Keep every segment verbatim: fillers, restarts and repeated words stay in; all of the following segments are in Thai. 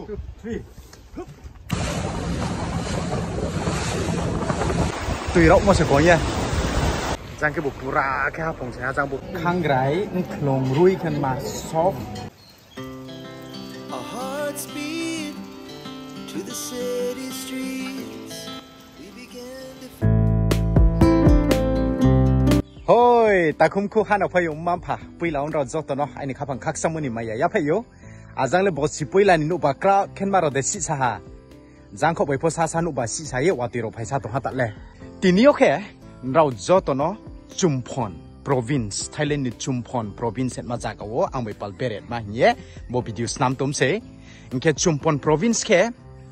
three. Tùy rộng mà sẽ có nha. Giang cái bộ pura cái phòng sẽ giang bộ khang gái lồng ruồi khăn mà soft. Hoi, ta không khu han ở phải dùng mắm phà, bùi lão rồi giọt nó, anh khắp hàng khắc sâm ni mày ya phải yo. À giang le boss bùi là nụ bạc ra, khen mà rồi để xịt sa. Giang không phải phô sa sa nụ bạc xịt sa ye, và tiro phải sa tổ hạt lệ. Tí ní ok, rồi giọt nó, Chumpon province, Thailand ni Chumpon province mà giá cao, anh phải bảo beret mà nhé, bộ video nam tôm sẽ, cái Chumpon province ke,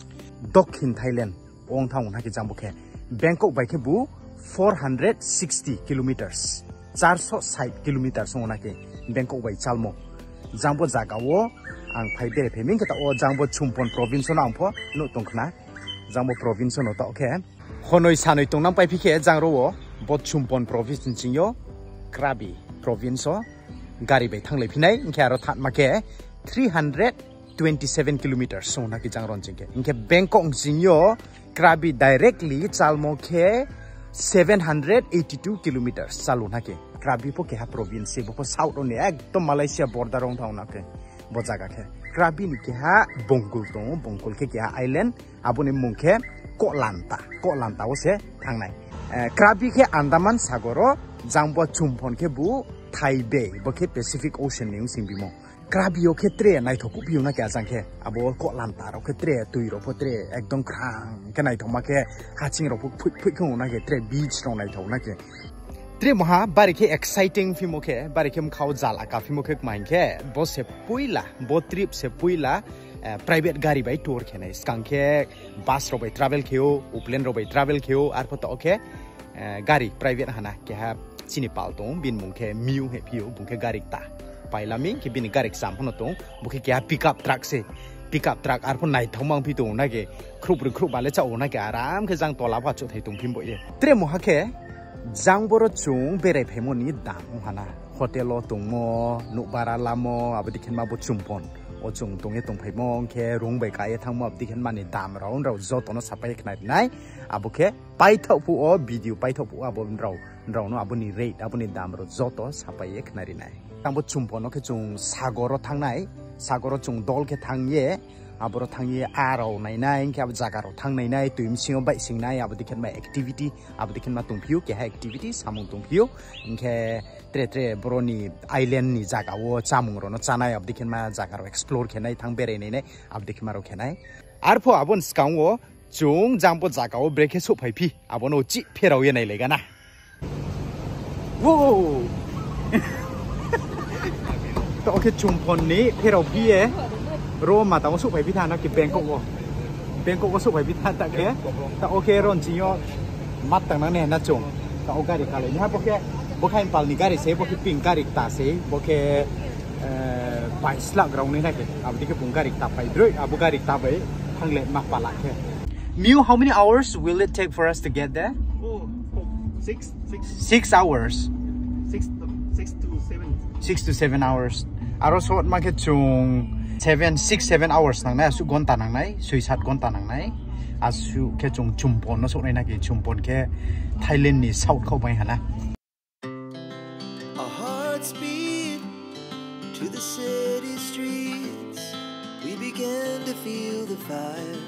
Dokhin Thailand, ông thằng này cái giang bộ ke, Bangkok by ke bu. four hundred sixty kilometers, four hundred sixty kilometers on nake Bangkok by Chalmo. Jambo jaga wo ang phai bere pheming kita o Jambo Chumpon province na angpho no tongkhna Jambo province no ta okay honoi sanoi tongnam pai phike jangro wo bo Chumpon province jingyo Krabi province gari bai thanglei phinai ingke aro that make three hundred twenty-seven kilometers so nake jangron jingke ingke Bangkok jingyo Krabi directly Chalmo ke seven hundred eighty-two kilometers salon hake Krabi po ke ha province bo south on ekdom Malaysia border on thong nake bo jaga ke Krabi ni ke ha Bongkul to Bongkul ke ke ha island abone mungke Koh Lanta Koh Lanta o se thangnai Krabi ke Andaman Sagoro Jambo Chumpon ke bu Thai Bay bo ke Pacific Ocean ni singbimo Krabi o khetre nai thoku piu na kya jangke abo Koh Lanta ro khetre tui ro potre ekdom krang ke nai thoma ke haching ro phuk phuk khong na ke tre beach ro nai thona ke tre maha bari ke exciting fimo ke bari ke khau jala ka fimo ke main ke bo se puila bo trip se puila private gari bai tour ke nai skangke bus ro bai travel kheo uplen ro bai travel kheo ar photo ke gari private hana ke ha sinipal tong bin mung ke miu he piu bung ke gari ta pailami ke bini garik sam hono tong buki kya pickup truck se pickup truck ar pon nai thomang pi tong na ke khrup ru khrup bale chau na ke aram ke jang tola ba chu thai tung phim bo ye tre mo ha ke jang boro chung bere phemoni dam hana hotel o tung mo nu bara lamo abadi khen ma bo Chumpon o chung tung e tung phai mong ke rung bai kai thang mo abdi khen ma ni dam raun rau zo to no sapai khnai nai abu ke pai thau pu o video pai thau pu abo rau rau no abuni rate abuni dam ro zo to sapai khnai nai Jambo Chumpon no ke chung sagoro thangnai sagoro chung dol ke thangye aboro thangye aro nai nai ke ab jaga ro thangnai nai tuim singo bai singnai abodi khen ma activity abodi khen ma tungphiu ke ha activity samung tungphiu ingke tre tre boroni island ni jaga wo chamung ro no chanai abodi khen ma jaga ro explore khenai thang bere nei nei abodi khen ma ro khenai arpho abon skang wo chung Jambo jaga wo breke so phai phi abono chi pherau ye nai lega na wo to ke Chumpon ni pherau phi e ro ma ta su phai phi than na ki Bangkok wo Bangkok ko su phai phi than ta ke ta okay ron chi yo mat tang na ne na chung ta o gari ka le ni ha bo ke bo khain pal ni gari se bo ki ping gari ta se bo ke bai slak rong ni na ke ab di ke pung gari ta pai droi abu gari ta bai thang le ma pala ke Mew, how many hours will it take for us to get there? Oh, six, six, six hours. Six, six to seven. Six to seven hours. Aro so market chung seven, six, seven hours nang nai asu gonta nang nai, sui sat gonta nang nai. Asu ke chung Chumpon no so nai na ke Chumpon ke Thailand ni south khau bai hana. Our hearts beat to the city streets. We began to feel the fire.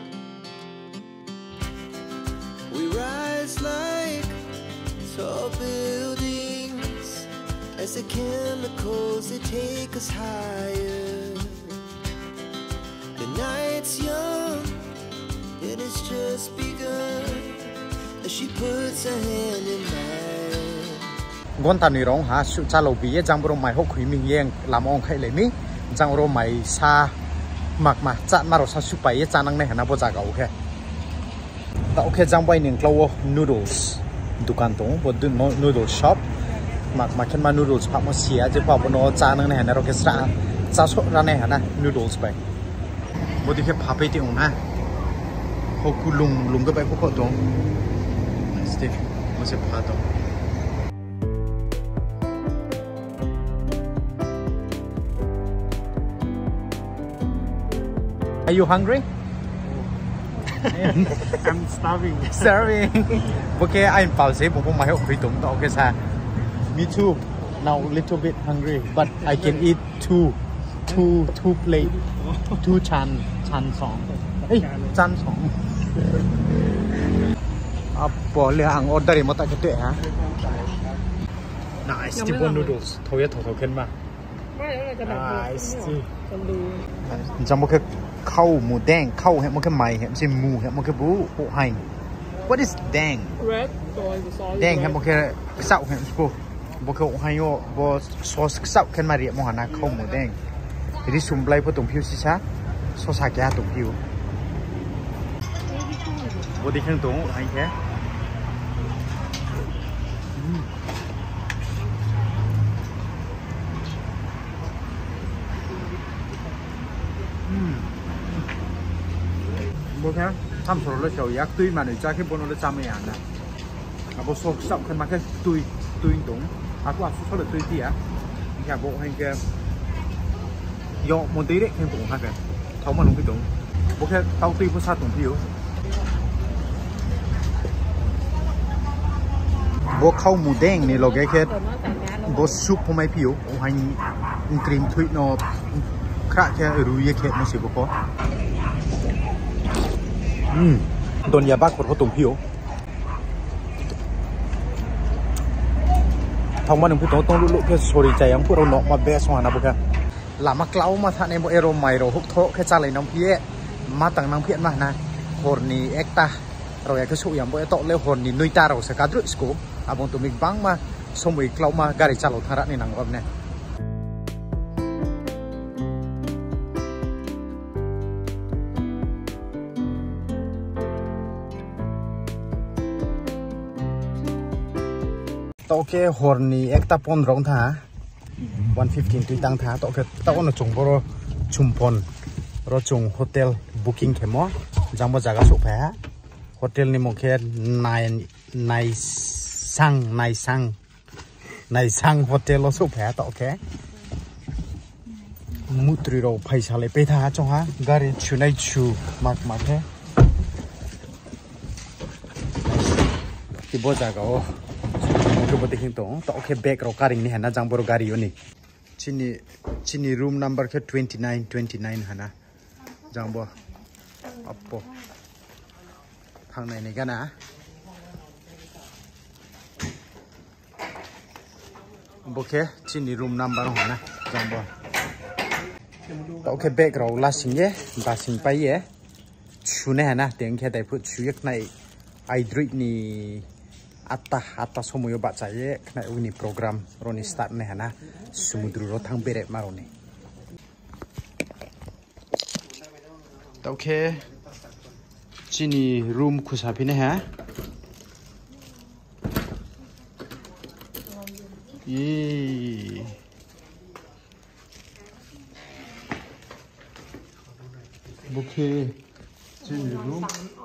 We rise like tall buildings as the chemicals they take us higher. The night's young and it's just begun as she puts her hand in mine. Gonta ni rong ha su cha lo bi ye jang bro mai ho khui mi yeng lam ong khai le mi jang ro mai sa mak ma cha ma ro sa su pai ye cha nang ne hana bo ja ga o khe ta o khe jang bai ning klo noodles dukan tong bo du noodle shop mak ma khen ma noodles pa mo sia je pa bo no cha nang ne hana ro ke sra cha so ra ne hana noodles bai bo di khe pha pe ti ong na ho ku lung lung ga bai ko ko tong steve mo se pha tong Are you hungry? I'm starving. Starving. Okay, I'm pause.ผมผมมาให้คุยตรงต่อโอเคซะ Me too. Now little bit hungry, but I can eat two, two, two plate, two chan, chan สองเอ้ยจานสองอ่ะปอเรืออ่างออเดอร์มาตัดกันด้วยฮะ Nice, Tipo noodles. โทยโถโถขึ้นมาไม่แล้วเราจะแบบ Nice คนดูจำมันคือข้าวหมูแดงข้าวเห็ดมันคือไหมเห็ดมันคือหมูเห็ดมันคือบูโอ้ไฮ What is แดง red ตัวซอสแดงเห็ดมันคือเสาเห็ดมันคือบุคือโอ้ไฮโอบุซอสเสาขึ้นมาเรียบมหันนะข้าวหมูแดงทีนี้ชุ่มไหลพอตรงผิวสิชาซอสแก่ตรงผิวบดีขึ้นตรงไอ้แค่โอเคทำสโลว์เฉยๆอยากตุยมาหน่อยจ้าขึ้นบนรถจำไม่ยากนะอ่ะพอสอบสอบขึ้นมาแค่ตุยตุยตรงอ่ะก็ว่าสอบเลยตุยที่อ่ะแค่บอกให้แกยกมันตีเด็กขึ้นตรงฮะแกเท้ามันลงที่ตรงโอเคเท้าตุยผู้ชายตรงผิวบวกข้าวหมูแดงนี่เราแค่แค่บวกซุปพอไม่ผิวโอ้ยครีมทุยนอคราแค่รู้ยังแค่ไม่สิบกว่าอืมโดนยาบ้าคนเขาตุ่มผิวทองมาหนึ่งพูดตรงต้องลุกๆแค่สวยใจยังพูดเราหนอกมาเบสวานะบุกะหลับมาเกล้ามาท่าในโมเอโรไมโรฮุกโถแค่จ่าเลยน้องพี่มาตั้งน้องพี่มานะฮอร์นีเอ็กตาเราอยากจะสู้อย่างโมเอโตเลี้ยวฮอร์นีนุยตาเราสกัดรุ่สกูอาบงตุมิกบังมาสมุยเกล้ามาการิจ่าเราทาระในหนังรอบเนี่ยโอเคฮอร์นีเอ็กตาปอนร้องท่าวันฟิฟทีนตุยตั้งท่าโอเคตะวันจงบรอชุมพลรอจงโฮเทลบุ๊กิ้งเข้มอจังบ่จากสุแพ้โฮเทลนี่มงแค่นายนายซังนายซังนายซังโฮเทลเราสุแพ้ต่อโอเคมุตรีเราไปชาเลยไปท่าจ้องฮะการิชูนายชูมากมากแค่ที่บ่จากเอาคือบุตรหินตรงต่อโอเคแบกเราการิงนี่ฮะนะจังบรการิโอนี่ชินี่ชินี่รูมนัมเบอร์แค่ยี่สิบเก้า ยี่สิบเก้าฮะนะจังบ่อัปโปทางไหนนี่กันนะโอเคชินี่รูมนัมเบอร์ฮะนะจังบ่ต่อโอเคแบกเราลาสิงเย่ลาสิงไปเย่ชูเนี่ยฮะนะเตียงแค่ได้พูดชูยักในไอดรินี่atas atas semua obat saya kena ini program Roni start nih na semudru rotang beret maroni. Oke, sini room kusapi nih ya. Ih. Oke, sini room.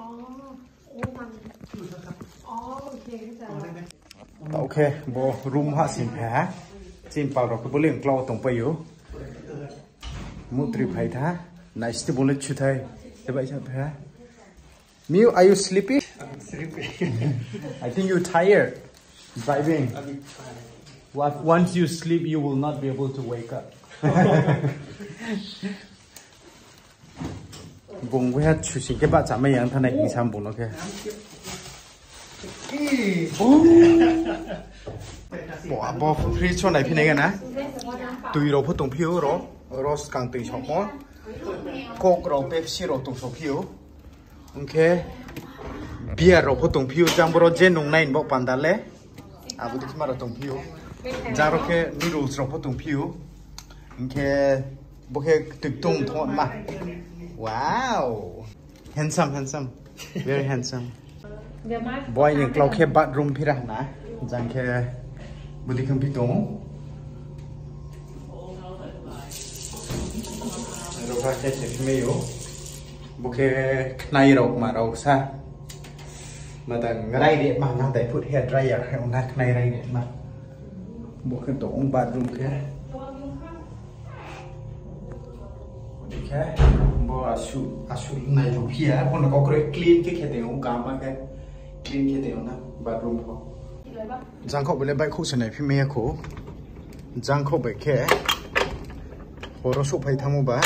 โอเคบอรูมหัดสินแผลจินเปล่าเราก็บเลี้ยงกล้าตรงไปอยู่มุตรีไผ่ท่าไหนสติบุลชุดไทยเดี๋ยวไปจับแผลมิว are you sleepy I'm sleeping. I think you tired driving what once you sleep you will not be able to wake up บุ้งเวทชุดสิ่งที่บ้าจะไม่ยังท่านในกิจกรรมบุ้งโอเคบอกบอกฟรีช่วงไหนพี่ไหนกันนะตุยเราพูดตรงผิวเราเราสกังตุยชอบมั้งโคกเราเป๊ปซี่เราตรงชอบผิวโอเคเบียร์เราพูดตรงผิวจังบรอเจนงในบอกปันดัลเล่อาบุตรที่มาเราตรงผิวจางเราแค่นี่รูสเราพูดตรงผิวโอเคบอกแค่ตึกตุ้งทอดมาว้าว handsome handsome very handsomeบอยยังเราแค่บัดรูมพิรานะจังแค่บุตรคำพิตงเราแค่เช็คไม่อยู่บุแค่ในเรามาเราซะมาแต่ไรเด็ดมานั่งแต่พูดเฮ็ดไรอยากให้องนักในไรเด็ดมาบุแค่ตงบัดรูมแค่บุแค่บอ asu asu nai lu phia pon ko kre clean ke khete u kam ma ke clean khete na bathroom pho jang kho bele bai khu sanai phi me kho jang kho bai khe horo su phai thamu ba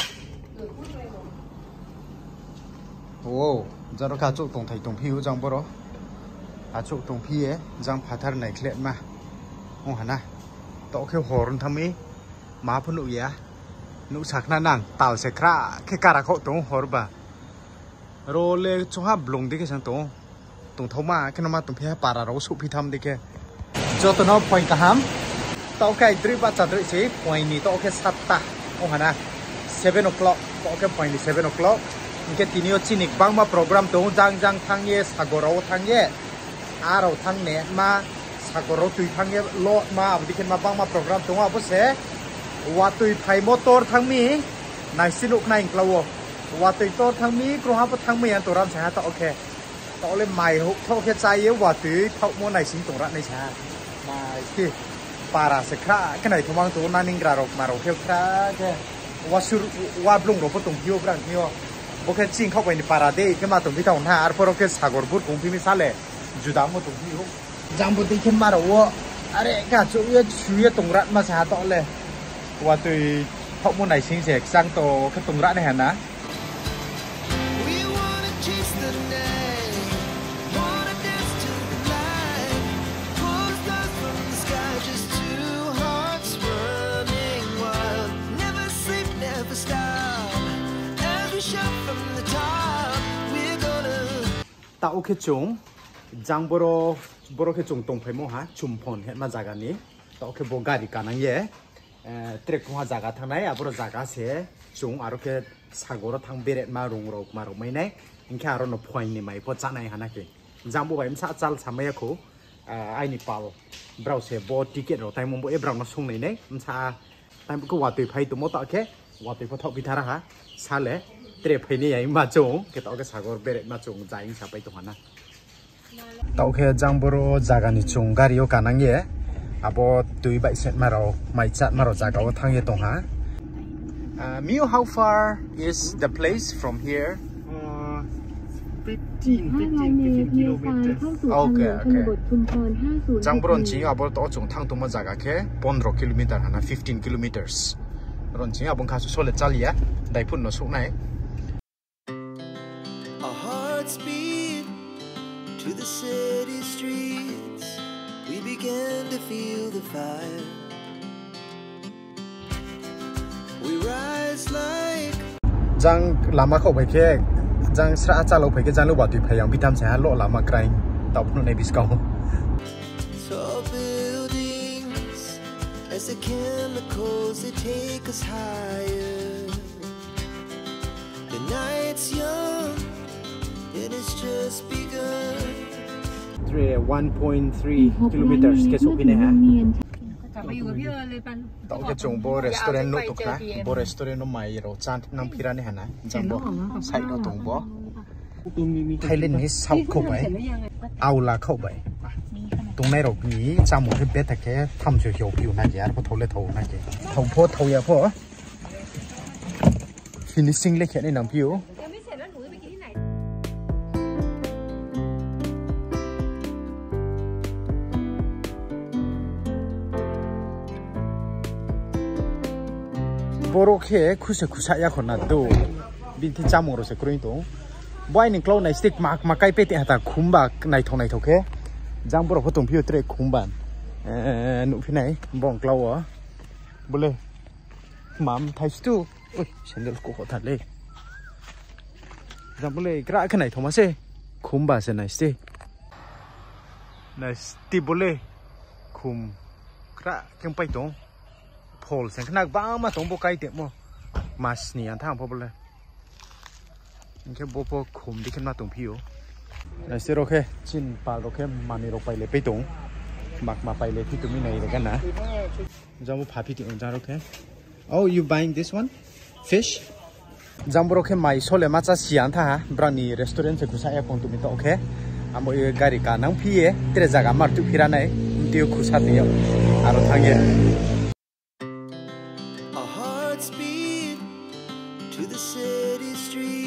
o jaro ka chu tong thai tong phi u jang boro a chu tong phi e jang phathar nai khle ma o hana to khe horun thami ma phunu ya nu sakna nang tal se kra ke kara kho tong horba role chuha blong de ke sang tong tong thoma ke ma tong phia para ro su phi tham de ke jotono point ka ham to kai tri ba cha tri si point ni to ke satta o hana seven o'clock to ke point ni seven o'clock ke tinio chinik bangma program tong jang jang thang ye sagoro thang ye aro thang ne ma sagoro tui thang ye lo ma abdi ken ma bangma program tong abo se watui thai motor thang mi nai sinuk nai klawo watui tor thang mi kro ha pa thang mi an toram sa ta okay to le mai ho tho ke chai ye watui thau mo nai sin tora nai sa mai ki para se kha ke nai thomang to naning gra rok ma ro ke kha ke wasur wa blung ro pa tong hiu brang hiu bo ke ching khau pai ni para de ke ma tong bi tong ha ar poro ke sagor bur kong pi mi sa le juda mo tong hiu jang bu de ke ma ro wo are ka chu ye chu ye tong rat ma sa to leว่าตัวเขามุ่งไหนสิ่งเสกสร้างโตแค่ตรงระในหันนะตาโอเคจงจังบโรบโรแค่จงตรงไปมั้งฮะชุมพลเห็นมาจากกันนี้ตาโอเคโบกาดิการนั่งเย่เตรกหัวจากทางไหนอ่ะบริจากเสียจงอารมณ์แค่สักวันทางเบรดมาลงรกมาลงไม่แน่ยิ่งแค่อารมณ์พอยนี่ไม่พอจ้าในหันนักเองจำบุบไปมันชาจัลสมัยกูไอ้นี่เปล่าบราวเสียบอติเกตเราแต่มุมบุเอบราวน์ส่งไหนเนี่ยมันชาแต่กูว่าตัวไพ่ตัวมอตโอเคว่าตัวพอทวิธาระฮะชาเล่เตรกไพ่นี่ยังมาจงแค่ตัวแค่สักวันเบรดมาจงใจยิ่งชาไปตรงนั้นนะตัวแค่จำบุรจากนี่จงการิโอการนั่งเย่abo tui bai set maro mai chat maro jaga o thang ye tong ha Miu how far is the place from here uh, fifteen kilometers okay okay jangbron chi abo to chung thang tuma jaga ke fifteen kilometer hana fifteen kilometers ron chi abong kha su sole chalia dai phun no suk nai Our hearts beat to the city streets. We began to feel the fire. We rise like jang lama khau bai ke jang sra cha lo bai ke jang lo ba tui phayang bitam sa lo lama krai tau nu nei biskau tall buildings as the chemicals they take us higher. The night's young and it's just begun. one point three kilometers แค่สุพินฮะกลับไปอยู่กับพี่เอิญเลยปันตอกแค่จงโบรีสอร์ทนู้นตุกนะโบรีสอร์ทนู้นไม่เราจานน้ำพิรานี่ฮะนะจังโบใส่เราตรงโบไทยเล่นนี้เข้าเข้าไปเอาละเข้าไปตรงในเราหนีจำหมดที่เบ็ดแต่แค่ทำเฉียวๆผิวนั่นแหละพอทนเลยทนนั่นเองทนโพทนยาพอ finishing เล็กแค่ในน้ำผิวบโรเคคุเสคุสายาคนนั้นดูบินที่จามงเราเสกรุยตรงบ่ายหนึ่งกล้องในสติ๊กมาร์กมาใกล้เป๊ะแต่หาคุ้มบากในทองในทองเคจามบโรพอตรงพิวเตอร์คุ้มบานเอ่อหนุ่มที่ไหนบ้องกล้าวอ่ะบุเลยหม่ำไทยสตูโอ้ยฉันเดี๋ยวกูขอทันเลยจามบุเลยกระขนาดทองมาเซ่คุ้มบาเซ่ในสติ๊กในสติ๊กบุเลยคุ้มกระเกี่ยงไปตรงพอลเสียงขนาดบ้ามาตรงโบไกเตะมั้งมาสเนียนทางพอเลยแค่โบโบคุมที่ขึ้นมาตรงพิวในเซโรเคชินปาโรเคมานี่เราไปเลยไปตรงมักมาไปเลยที่ตรงนี้ในเลยกันนะจำว่าพาพี่ติ่งจานโอเค Oh you buying this one fish จำว่าโรเคไม่โซเลมาจะเสียนท่าบรานีรีสอร์ทเสกุสายคงตุมิโตโอเคอ่ะโมยการิการนั่งพี่เอ๋เตะจากมาตุพิรานัยมันเดียวคุสัตเนี่ยอารมณ์ทางเย่ to the city streets.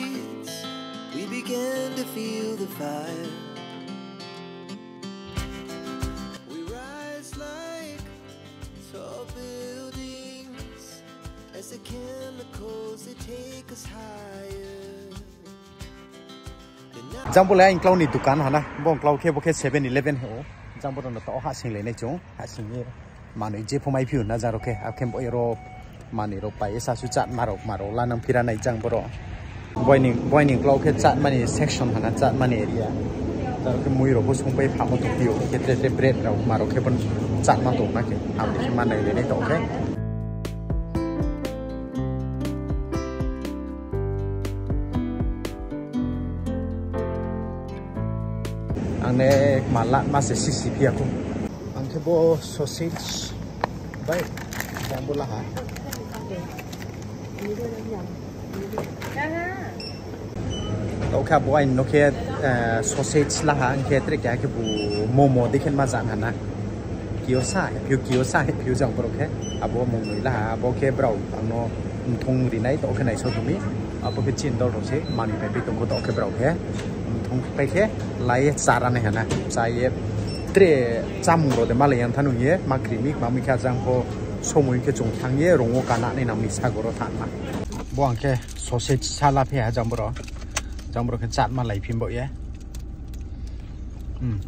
the chemicals that take us higher. จังบุเลยอิงคลาวนี่ตุกันฮะนะบ่งคลาวแค่บ่แค่เซเว่นอีเลฟเว่นเหรอจังบุตรนต่อหาสิ่งเลยในจงหาสิ่งนี้มาหน่อยเจ็บผมไม่ผิวนะจังโอเคเอาเข้มบ่อยรอมาหน่อยเราไปสาสุจัดมาเรามาเราลานังพิราในจังบุรอบ่อยนี่บ่อยนี่คลาวแค่จัดมาในเซกชันฮะนะจัดมาในเอเรียจังคือมวยเราผู้ชมไปผ่ามาตุกเดียวแค่เตะเบรดเรามาเราแค่บนจัดมาตุกนะแค่เอาที่มาในเลยในต่อโอเคอันนี้มาละมาเสียสิสิเพียกุอันที่โบซอสเซจไปจังบุละฮะโอเคบัวอินโอเคซอสเซจละฮะอันเคตริกแกคือบูโมโมดิเข็นมาจานหันนะกิโอซ่าผิวกิโอซ่าผิวจังบุโอเคอ่ะบัวมงเลยละฮะบัวเคบราวอันโนทงรีไนต์โอเคไหนชอบตรงนี้อ่ะบัวเป็นจินดอลโรเซ่มันไปไปตรงกูต่อเคบราวแค่ไปแค่ไล่สารนี่ฮะนะใช้เตะจำรถมาเลยอันท่านุ่งเย่มาครีมิกมามีแค่จังพอชมวิวแค่จงทางเย่รงโอกันนี่น้ำมิสากรถทานมาบ่วงแค่ซอสเซจชาลาเพียจังบรอจังบรอแค่จัดมาไหลพิมพ์บ่เย่อืม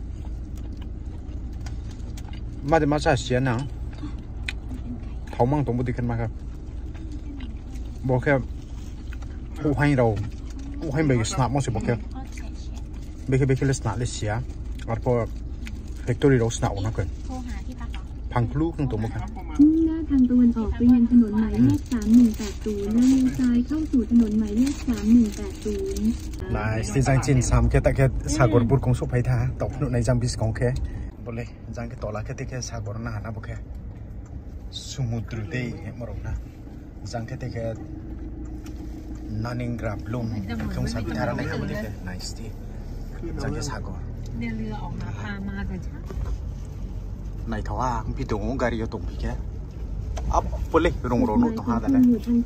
มาเดี๋ยวมาใช้เสียหนังท้องมั่งตรงบุตรขึ้นมาครับบอกแค่ผู้ให้เราผู้ให้เบรกสนับมั่งสิบอกแค่เบคเบคเลสนาเลเซียแล้วพอเฟคทอรี่โรสนาอุณหภูมิพังพลุขึ้นตัวมั้งครับมุ่งหน้าทางตะวันออกไปยังถนนหมายเลขสามหนึ่งแปดศูนย์และเลี้ยวซ้ายเข้าสู่ถนนหมายเลขสามหนึ่งแปดศูนย์นายสจังจินสามแค่แต่แค่สากรบุตรของสุภัยท่าตกหนุนในจังบิสของแค่บเลยจังแค่ต่อละแค่แต่แค่สากรน่านะบุแค่สมุทรเดย์เหมารงนะจังแค่แต่แค่นันนิงกราบลุงคงสับิธาระในคำนี้แค่นายสตีจังแค่สากรเนี่ยเรือออกมาพามาแต่ในท้าพี่ตุงการีตุงพี่แกอับปุ่นเลยรงโรนุตัวหาแต่เลย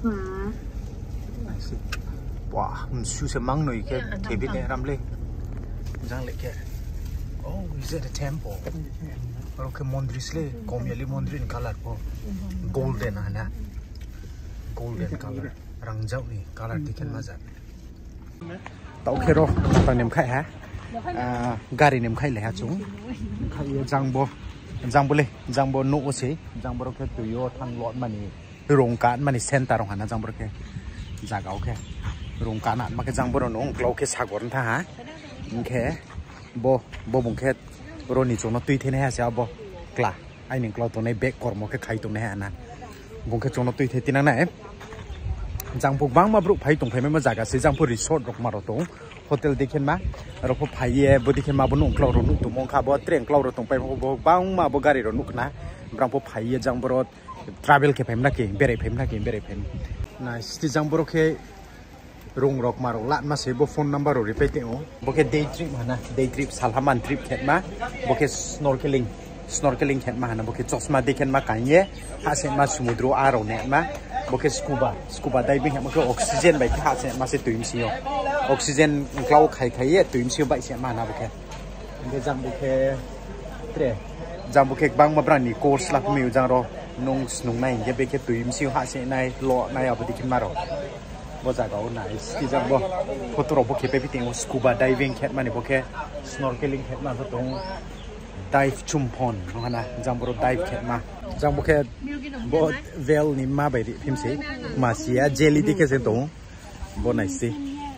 ว้ามันชูเสมังหน่อยแค่เทพิเนรำเลยจังเลยแค่โอ้ is it a temple เราแค่มอนดริสเลยกอมยาลีมอนดริน color พอ golden นะนะ golden color รังเจ้านี่ color ที่ขึ้นมาจากเต่าเคโร่ตอนนี้มันใครฮะการีนี่มันใครเลยฮะจุงใครจังบ่จังบุเลยจังบุนุโอซีจังบุโอเคตัวโยทันหลอดมันนี่โรงการมันนี่เซ็นต์ตารงหันนะจังบุโอเคจังเอาโอเคโรงการนั้นมันก็จังบุโรนงเราโอเคสากลท่าฮะโอเคบ่บ่บุงแค่โรนี่จงนัดตุยเทนี่ฮะเสียบ่กล้าไอ้หนึ่งเราตัวในเบกกอร์มแค่ใครตรงนี้ฮะนะบุงแค่จงนัดตุยเทตินั่นไหนจังพวกบางมาบรุไผ่ตรงไผ่ไม่มาจากกันสิจังพวกรีสอร์ทรกมาเราตรงโฮเทลดีขึ้นมาเราพบไผ่เย่บุดีขึ้นมาบนนุ่งคลาวรุนุตุมองข้าบ่เตรียงคลาวรุตรงไปพวกบางมาบ่การีรุนุกนะบางพบไผ่เย่จังบรอดทราเวลแค่เพิ่มนักเก่งเบรย์เพิ่มนักเก่งเบรย์เพิ่มน่าสิจังบรอแค่รงรกมาเราละมาเสียบโฟนนัมเบอร์เรารีเพย์ติ้งโอเคเดย์ทริปมานะเดย์ทริปสัลฮามันทริปแค่มาโอเคสโนว์เคลิงสโนว์เคลิงแค่มานะโอเคจอสมาดีแค่มากันเย่หาเส้นมาสมุทรอาร์โรเนมาโอเคสกูบาสกูบาไดวิ่งมันก็ออกซิเจนไปที่หาเส้นมาเสียตุ่มซีโอออกซิเจนคลาวไข่ไข่เย่ตุ่มซีโอไปเสียมานะโอเคเดี๋ยวจังโอเคเตะจังโอเคบางมาบรันนี่โคสลักมิวจังรอนงสนุงในเย่ไปแค่ตุ่มซีโอหาเส้นในหล่อในเอาไปที่ขึ้นมาเราบ่จากเอาไหนที่จังบ่พอตัวเราโอเคไปพิธีสกูบาไดวิ่งแค่มานี่โอเคสโนว์เคลิงแค่มาก็ตรงdive ชุมพรนะนะจังบรอ dive แค่มาจังบุแค่บอเวลนี่มาไปดิพิมพ์สิมาเสียเจลี่ที่แค่เส้นตรงบนไหนสิ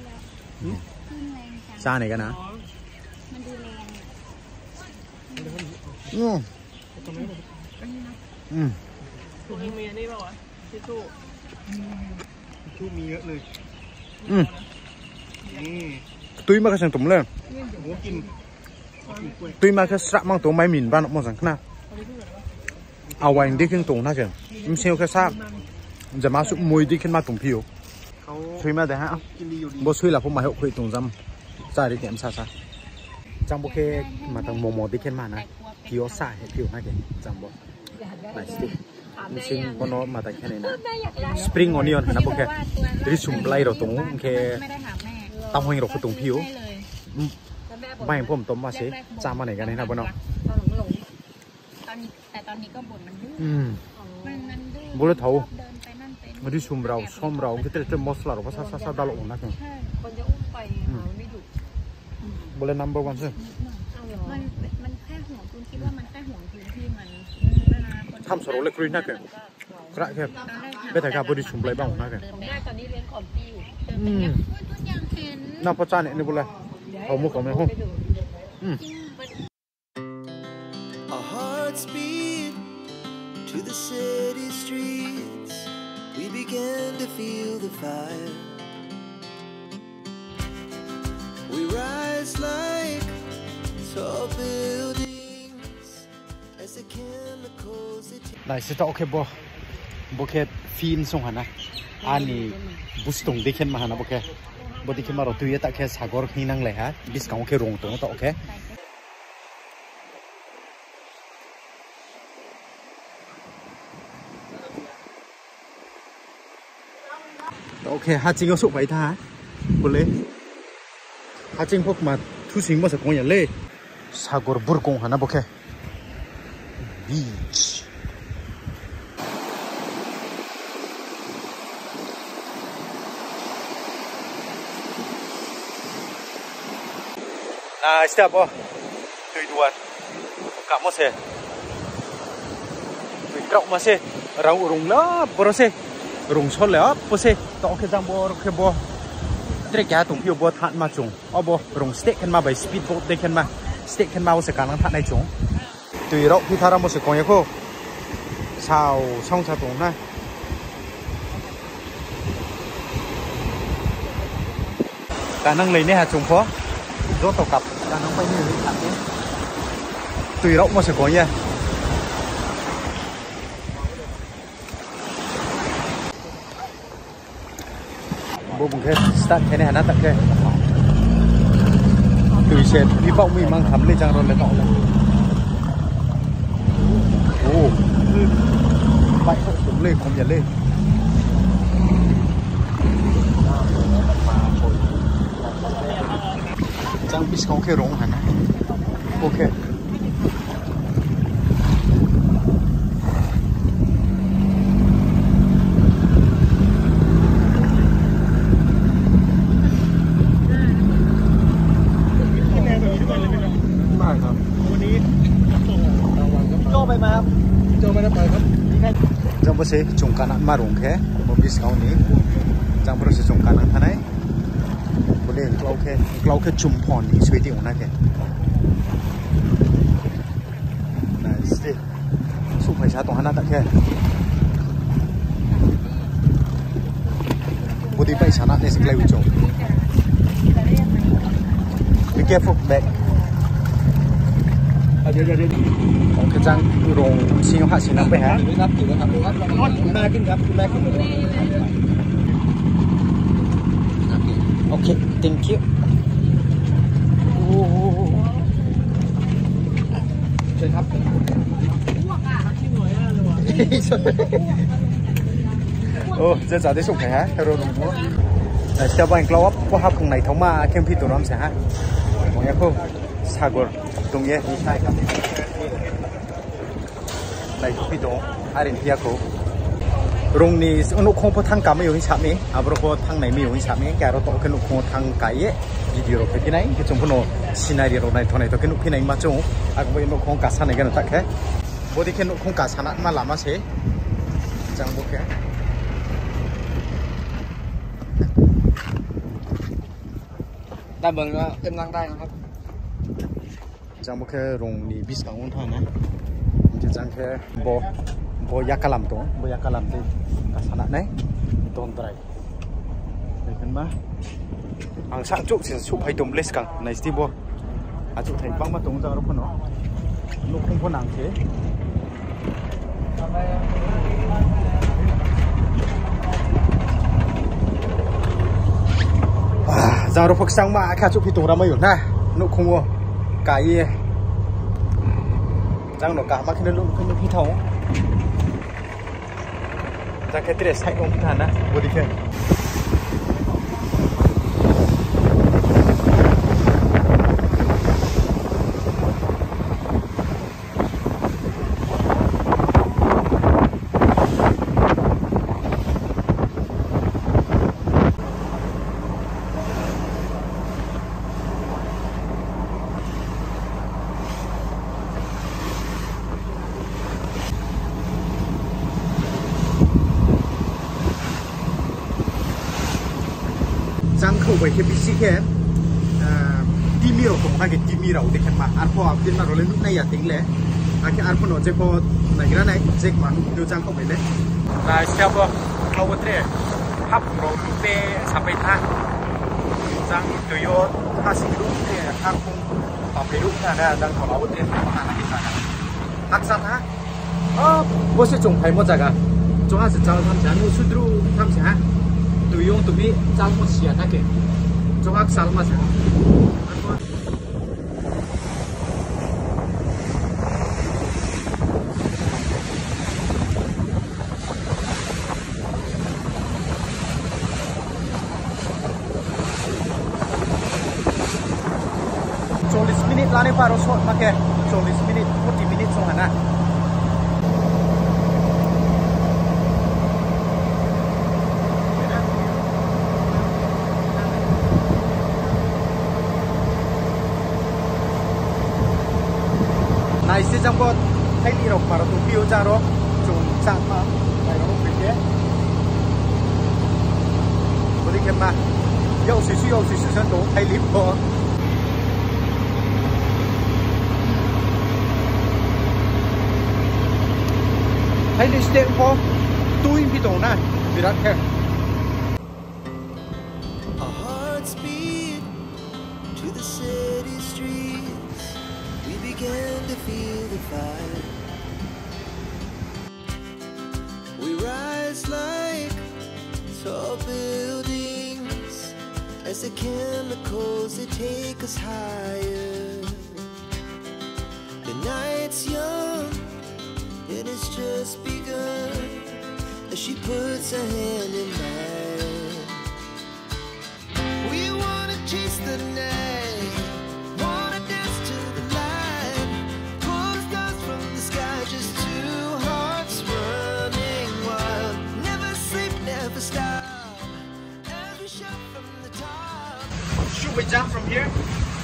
ชาไหนกันนะอืมอืมถุงมีอันนี้ป่าวะทิชชู่ทิชชู่มีเยอะเลยอืมนี่ตุ้ยมาแค่เส้นตรงเลยหัวกินตุ้ยมาแค่สระมังตัวไม่หมิ่นบ้านมองสังขนาเอาไว้ดีขึ้นตรงน่าเกินไม่ใช่แค่ทราบจะมาสุดมวยดีขึ้นมาตรงผิวช่วยมาแต่ฮะบ่ช่วยละผมมาให้คุยตรงจำจ่ายได้เต็มซะซะจังโอเคมาตั้งโมโมดีขึ้นมานะผิวสายให้ผิวน่าเกินจังบ่ไหนสิซึ่งบนโนมาแต่แค่นี้นะสปริงออนิออนนะโอเคที่สุ่มไล่เราตรงโอเคตั้งห้องเราตรงผิวไม่ผมต้มมาสิจามมาไหนกันนี่นะบนโนแต่ตอนนี้ก็บ่นมันดื้ออืมมันมันดื้อบุรุษเถามาที่ชุมเราชมเราคิดจะมอสลาหรือว่าซาซาซาดาลงนักเนี่ยใช่คนจะอุ้มไปเขาไม่ดุบริเวณ number one ใช่มันมันแค่ห่วงคุณคิดว่ามันแค่ห่วงพื้นที่มันเวลาคนทำสโลเล็กคุยนักเนี่ยกระแค่ไม่แต่การบริชุมอะไรบ้างนักเนี่ยได้ตอนนี้เลี้ยงก่อนพี่อยู่เดินอืไปมเนี้ยทุกอย่างเห็นน่าพอใจเนี่ยนี่บุญเลยเอามุกของแม่ห้องอืม Our hearts beat to the city streets. We began to feel the fire. We rise like tall buildings as the chemicals they take. ได้สิต่อโอเคบ่บ่แค่ฟินส่งหันนะอันนี้บุสตงได้ขึ้นมาหันนะบ่แค่บ่ได้ขึ้นมาเราตัวแต่แค่สากรนี่นั่งเลยฮะดิสกาวแค่รงตรงต่อโอเคโอเคฮะจริงก็สุกไปท่าบุเลยฮะจริงพวกมาทุกสิ่งมาสักคนอย่างเล่สากรบุรกงหันนะบ่แค่บีชอ่าสเต็ปบ่ตัวด่วนกลับมาเสียกลับมาเสียเราลงแล้วบ่รู้เสียลงชนแล้วบ่เสียต้องแค่จังบ่แค่บ่เด็กแก่ตรงพี่บ่ทันมาจงอ๋อบ่ลงสเต็กขึ้นมาไปสปีดโบ๊ทได้ขึ้นมาสเต็กขึ้นมาว่าสการลังทันในจงตัวเราพี่ทาราบ่สึกก่อนยังโคชาวช่องชาตรงนะการนั่งเลยเนี่ยฮะจงพอรถตกกับการนั่งไปนี่เลยครับเนี่ยตุยเรามาสักคนเนี่ยบุบุงแค่สตาร์ทแค่นี้ฮะนั่นแต่แค่ตุยเช็ดพี่เป้ามีมั่งทำเลยจังรถเลยต่อเลยโอ้ไปผมเลยผมอย่าเลยจังบิสเขาแค่ร้องหันนะโอเคมากครับวันนี้โจไปมาครับโจไปแล้วไปครับจังบริษัทจงการมาร้องแค่บบิสเขานี้จังบริษัทจงการนั้นท่านไหนบุเล่เราแค่เราแค่จุ่มพรนี่สวยดีของนั่นแค่นั่นสิสู้ไปช้าตรงนั้นแต่แค่บุตรไปชนะในสิ่งเลวจง Be careful back เดี๋ยวเดี๋ยวเดี๋ยวผมจะจังโรงชิงหัดชิงนักไปฮะครับถือว่าครับครับคุณแม่ขึ้นครับคุณแม่ขึ้นโอเค thank you โอ้โหเชิญครับโอ้จะจ่ายได้สุกไหมฮะเราลงหัวแต่จะไปกลัวว่าพวกฮับข้างในเขามาเข้มพิษตัวน้ำเสียฮะมองยังเขาสากลตรงนี้นี่ใช่ครับในพิษตัวอารินพิยาโกรงนี้อนุคงพอทางกาไม่อยู่ที่ฉามีอาบรพอทางไหนไม่อยู่ที่ฉามีแกเราต้องกันอนุคงทางไก่เย่ยีดีเราไปที่ไหนที่จงพนสินารีเราในทางไหนต้องกันอนุที่ไหนมาจงอาก็ไปอนุคงกาสันในกันตักแค่บดีกันอนุคงกาสันมาลามาเสจังบุกแค่ได้เบิ่งก็เต็มนั่งได้นะครับจังบุกแค่รงนี้บิสกังวันท่านะจะจังแค่โบ Bo yakalam tu, bo yakalam tu kasana nai, don try. Kan ba? Ang sang chuk sin su phai tum les kang, nai sti bo. A chuk thai bang ma tung jang ro phono. Lu khong pho nang the. Ah, jang ro phok sang ma kha chuk phi tung ra ma yu na. Nu khong wo. Kai jang no ka ma khin lu khin phi thong. Jangan kita rasa orang kita na, bodi ke. को वही के बिसी के टीमी रो तुम आगे टीमी रो देखें मा आर को आप दिन मा रोले नहीं आते इंगले आके आर को नोचे को नहीं रहा नहीं जेक मानु जो जांग को पहले ना इसका वोเราเตะภาพเราลูกเตะสับไปท่าจังตัวโยถ้าสิลูกเตะถ้าคงต่อไปลูกนะนะจังของเราเตะมาหาที่ไหนอักษรฮะอ๋อว่า是中排么这个中还是招他们家我出头他们家ตัวโยตัวนี้招我写那个中อักษรมาจ้ะforty minutes lah ni baru shot pakai forty minutes forty minutes so mana nah isi jam buat hai ni rok baru tu view jaro jom sama hai rok pergi boleh ke mah有时需要时时想到hai lift po hai đi step po tôi bị đổ na bị đặt kẹt Our hearts beat to the city streets. We began to feel the fire. We rise like tall buildings as the chemicals they take us higher. The night's young, it has just begun as she puts her hand in mine. We wanna chase the night, wanna dance to the light, pull the stars from the sky, just two hearts running wild. Never sleep, never stop, as we shout from the top. should we jump from here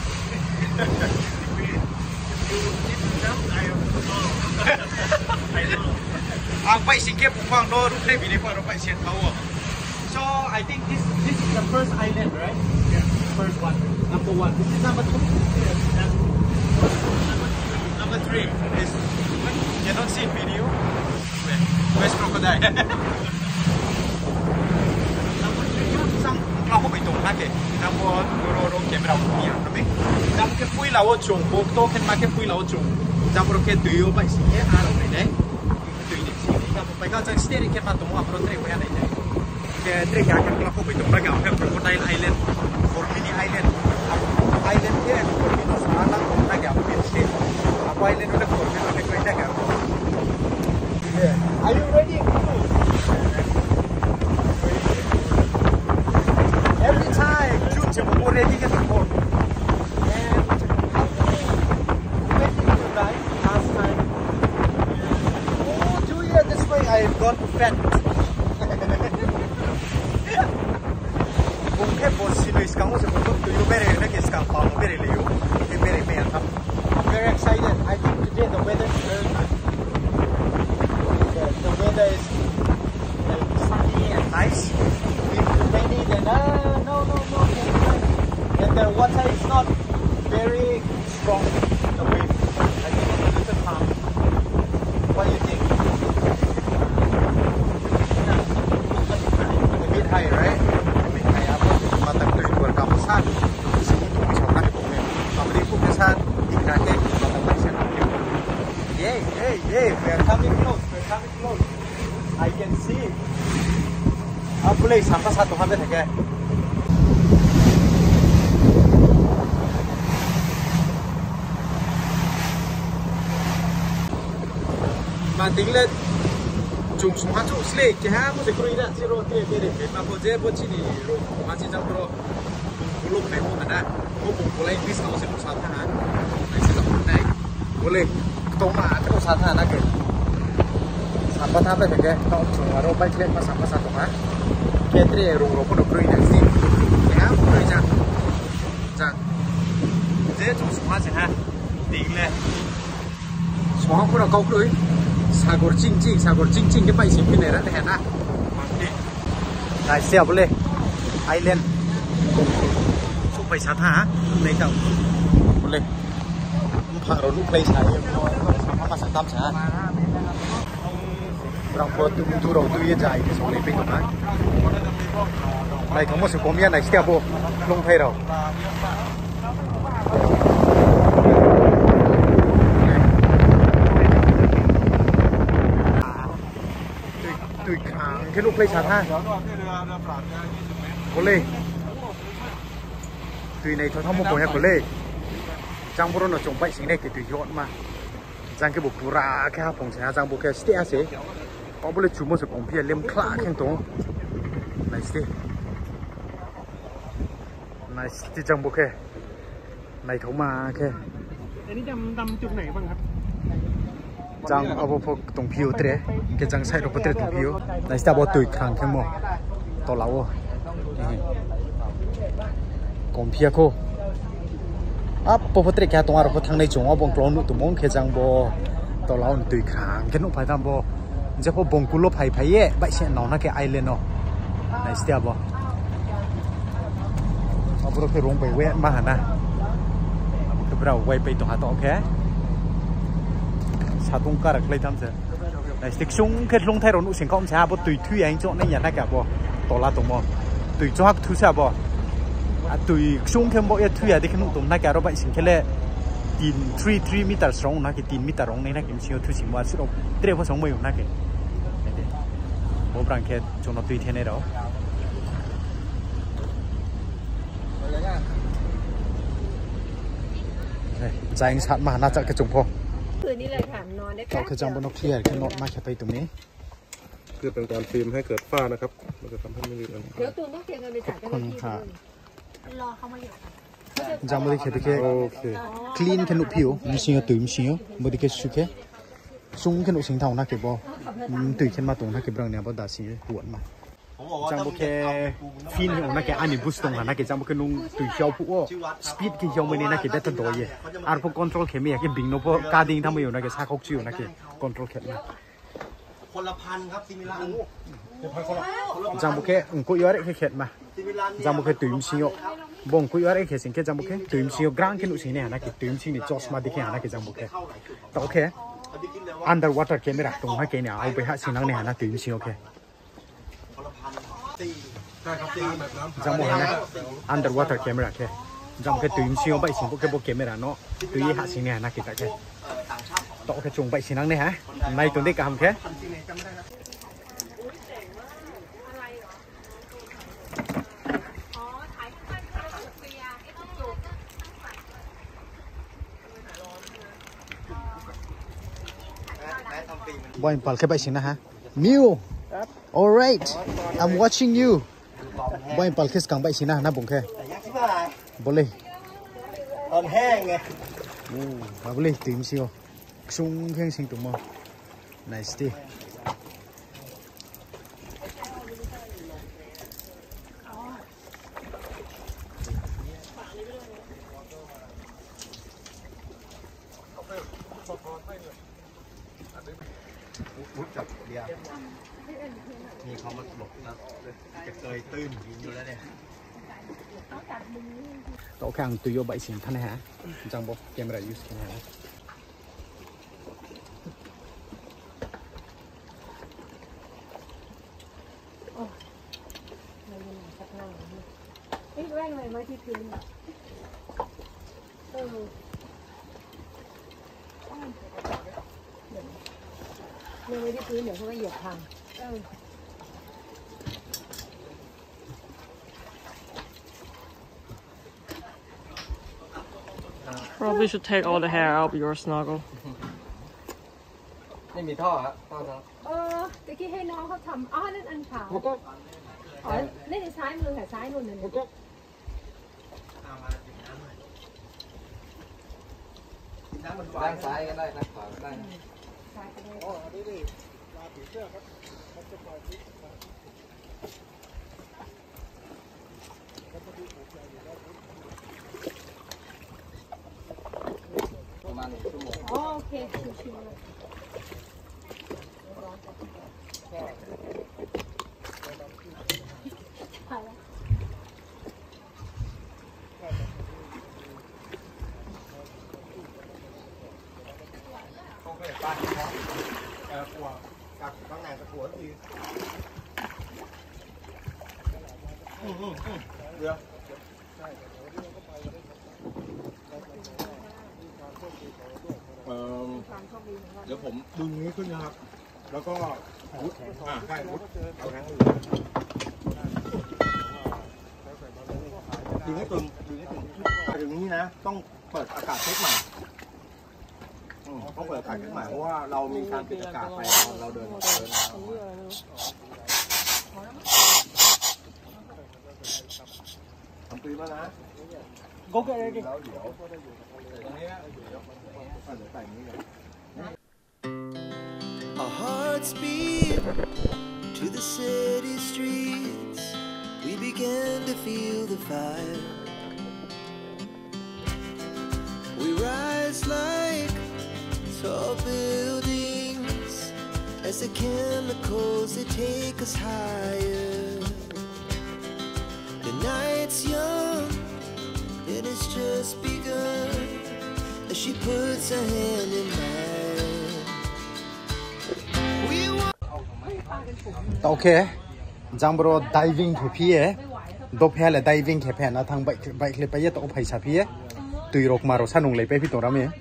ang pai sing ke pung do ru pre bi le pa ro pai sian thau so I think this this is the first island right yeah first one number one this is number two yeah. number three is cannot see video where where's crocodile number three sangเราเข้าไปตรงนั้นเลยนับว่าโรโรเกมเราเมียนะมั้ยนับแค่ปุ้ยเราจงโบกโตขึ้นมาแค่ปุ้ยเราจงจำโปรแกรมตัวโยไปสิเออาร์อะไรเนี่ยตัวนี้สิครับไปก็จะสเตอรี่แค่มาตรงว่าโปรเทรไว้อะไรเนี่ยแค่เทรแค่เราเข้าไปตรงนั้นก็คือโคไดไอแลนด์ฟอร์มินีไอแลนด์ไอแลนด์เนี่ยฟอร์มินีสถานะของนั่นก็เป็นสเตทอ่ะไอแลนด์นั่นก็ฟอร์มินีเป็นคนนั่นก็ Are you ready? Every time, shoot him already get the ball. And when did you die last time? Oh, two years this way I got fat. Kung kaya po sino iskang mo sa puto, tuyo bere na kiskang pa mo bere liyo. Hindi bere may atap. I'm very excited. I think today the weather is very good. Yeah, the weather is uh, sunny and nice. If it's rainy, then uh, no, no, no, and the water is not very strong. The wave, I think it's a little calm. What do you think? A bit high, right? A bit high. Apa? Matang dari dua kampus han. Sini tu bisa nak komen. Amri pun kesan ikrake matang dari sana. Yay, yay, yay! We're coming close. We're coming close. I can see. Apa boleh sampai satu hamil tak? Mà tính lên chúng chúng ta chụp slay cái ha một cái cười đã zero cái cái để mà có dễ bớt chi đi rồi mà chỉ trong pro bộ lục này một hả bộ bộ bộ lấy pizza nó sẽ một sáu tháng này sẽ là một này bộ lấy tôm mà cái một sáu tháng này cái sản phẩm tháp này cái nó chúng ta rồi bay lên mà sản phẩm sản phẩm á cái cái rùng rùng nó cười này gì cái ha một cười chăng chăng dễ chúng chúng ta sẽ ha tính lên chúng ta cũng là câu cười Sagor cincin, sagor cincin cái bay xịn bên này rất là hẹn á. Này xeo lên, Island, สุไปชัดฮะในจังหมดเลยพังเราลูกเพลย์ใช้มาสักตามช้าเราพอดูดูเราดูยังใจที่สุดเลยเป็นยังไงในทั้งหมดสิบกว่ามีอะไรที่จะบอกลงเพลย์เราตุยขางแค่ลูกเพลย์ชัดฮะหมดเลยตุยในทั้งหมดคนแค่คนเลยจังบุรุษเราจงไปสิ่งนี้คือตุยยอดมาจังแค่บุปุระแค่ผงชนะจังบุแค่สเตียเสเอาบุรุษชูมือสุดองเพียเลี้ยมคลาแข่งตรงไหนสเตียไหนสเตียจังบุแค่ไหนเขามาแค่อันนี้ดำดำจุดไหนบ้างครับจังเอาพวกตรงผิวเตะแค่จังใส่รถเตะตรงผิวไหนสเตียบตุยคางแค่หมดตัวเรากองเพียโคอ่ะพอพอตรีแค่ตรงอะไรพอทางในจงว่าบงกลอนนุ่มมงแค่จังบ่ตัวเราตุยขางแค่นุ่มไปทำบ่จะพอบงกุลไปไปเย่ใบเช่นน้องนักแกไอเลนเนาะในสเตียบ่เอาพวกเราลงไปเวะมาหนะคือเราไวไปตัวหาต่อแค่ชาตุงการอะไรทำเสร็จในสติ๊กชุ่งแค่ลงไทยเราหนุ่มเสียงก้องช้าบ่ตุยทุยเองจ้องในอย่างนักแกบ่ตัวละตัวมอตุยจ้องทุเสียบ่ตุยชุ่งแค่บ่เอทุยที่ขนุ่มตัวนักแกเราไปสิ่งแค่เล่ตีนทรีทรีมิตรสองนักตีนมิตรสองในนักกิมชิโอทุสิมว่าสุดเตรียมผสมมือนักเก็โบบรังแค่จงนับตุยเทนเนอร์ใจยังชัดมาน่าจะกระจุงพอคืนนี้เลยค่ะนอนได้ก็คือจังบนนกเคลียร์แค่นอนมาแค่ไปตรงนี้เพื่อเป็นการฟิล์มให้เกิดฝ้านะครับมันจะทำให้ไม่มีอันเดี๋ยวตูนต้องเตรียมกันไปจัดกันที่รอเขามาอยู่จังบริแค่ไปแค่คลีนแค่หนุผิวมีสิ่งตุยมีสิ่งบริแค่สุดแค่ซุ่มแค่หนุสิ่งเท่านักเก็บบ่ตุยแค่มาตรงนักเก็บเรื่องเนี้ยบ่ได้สิ่งหวนมาจังบริแค่ฟินของนักเก็บอันนี้บุสตรงนักเก็บจังบริแค่นุ่งตุยเขียวผู้ว่าสปีดแค่เขียวมันนี่นักเก็บได้ตั้งตัวเย่อาร์พวกคอนโทรลแค่ไม่อยากแค่บิงโน่พวกการดิ้งทำไม่อยู่นักเก็บซาคกชิวนักเก็บคอนโทรลแค่มาคนละพันครับซิมิลันจังบุกแค่อุ้งกุยอะไรแค่เข็ดมาจังบุกแค่ตุ่มชิโอบงกุยอะไรแค่สิ่งแค่จังบุกแค่ตุ่มชิโอกลางแค่หนุ่มสิ่งเนี่ยนะแค่ตุ่มชิโนี่จอสมาดิแค่นะแค่จังบุกแค่แต่โอเค underwater camera ตรงนั้นแค่เนี่ยเอาไปหาสิ่งนั้นเนี่ยนะตุ่มชิโอเคจังบุกนะ underwater camera แค่จังบุกแค่ตุ่มชิโอไปสิ่งพวกแค่พวก camera เนาะตุ่มหาสิ่งเนี่ยนะแค่แค่ต่อแค่จงไปสิ่งนั้นเนี่ยฮะในตัวนี้ก็ทำแค่บอยปอลแค่ไปสินะฮะมิว alright I'm watching you บอยปอลแค่สกังไปสินะนะบุ๋งแค่บอลเลยตอนแห้งไงโอ้บอลเลยตื่นสิโอชุ่มแข็งสิงตุ่มnice dayนี่เขามาหลบนะจะเคยตื้นอยู่แล้วเนี่ยโต๊ะข้างตุยโยใบสิงท่านนะฮะจังบอกเกมอะไรยูสกันนะเฮ้ยแว่งอะไรไว้ที่พื้นเออเลื่อนไว้ที่พื้นเดี๋ยวเขาไม่เหยียบพังเออ Probably should take all the hair out of your snuggle. ไม่มีท่อครับท่อครับเออตะกี้ให้น้องเขาทำอ๋อนั่นอันขาวอ๋อเล่นในซ้ายมือค่ะซ้ายนู่นนั่นด้านซ้ายก็ได้ด้านขวาก็ได้ซ้ายก็ได้อ๋อนี่ดิมาผีเสื้อครับมันจะปล่อยผีประมาณหนึ่งชั่วโมงโอเคชิวๆเลยเดี๋ยวเอ่อเดี๋ยวผมดึงนี้ขึ้นนะครับแล้วก็มุดอ่าใช่มุดเอาแข้งอยู่ดึงให้ตึงดึงให้ตึงดึงนี้นะต้องเปิดอากาศเช็คใหม่ต้องเปิดอากาศเช็คใหม่เพราะว่าเรามีการปิดอากาศไปตอนเราเดินเดินทำปืนแล้วนะก็แค่นี้แล้วเดี๋ยวตรงนี้เดี๋ยวใส่นี้เลย Our hearts beat to the city streets. We began to feel the fire. We rise like tall buildings as the chemicals they take us higher. The night's young and it's just begun as she puts her hand in mine. We want โอเคจังบรอ diving ถูพี่เอ๋ดบแพ้เลย diving แค่แพ้นะทางใบใบคลิปไปเยอะตัวไปชาพี่เอ๋ตุยรกมาเราสนุกเลยไปพี่ตัวเราเนี่ย